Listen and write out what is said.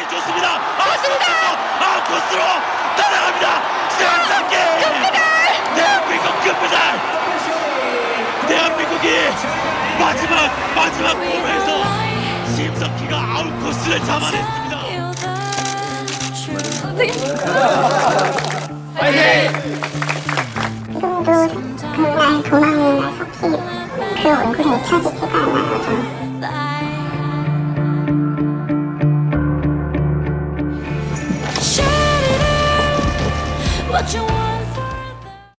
좋습니다. 코스로 따라갑니다. 세상에 대한민국 금메달. 대한민국이 마지막 몸에서 심석희가 아웃코스를 잡아냈습니다. 파이팅! 지금도 그날 도망온 날 석희 그 얼굴이 잊혀지지가 않아요.